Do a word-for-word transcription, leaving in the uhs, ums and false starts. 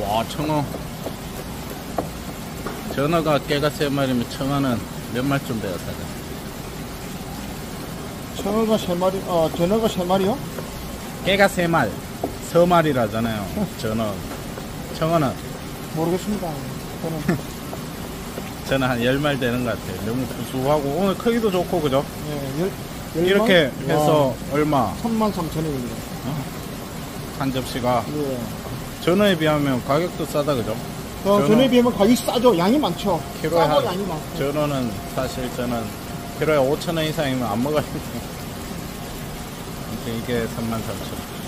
와, 청어. 전어가 깨가 세 마리면 청어는 몇 마리쯤 돼요, 사장님? 청어가 세 마리, 어, 전어가 세 마리요? 깨가 세 마리, 서마리라잖아요. 전어. 청어는 모르겠습니다. 저는. 저는 한 열 마리 되는 것 같아요. 너무 구수하고 오늘 크기도 좋고 그죠? 예, 열, 열 이렇게 마리? 해서 와, 얼마? 삼만 삼천 원입니다. 한 접시가 예. 전어에 비하면 가격도 싸다 그죠? 어, 전어. 전에 비하면 가격이 싸죠. 양이 많죠. 키로에 싸고 한- 양이 많고. 전어는 사실 저는 키로에 오천 원 이상이면 안 먹어요. 이게 삼만 삼천 원.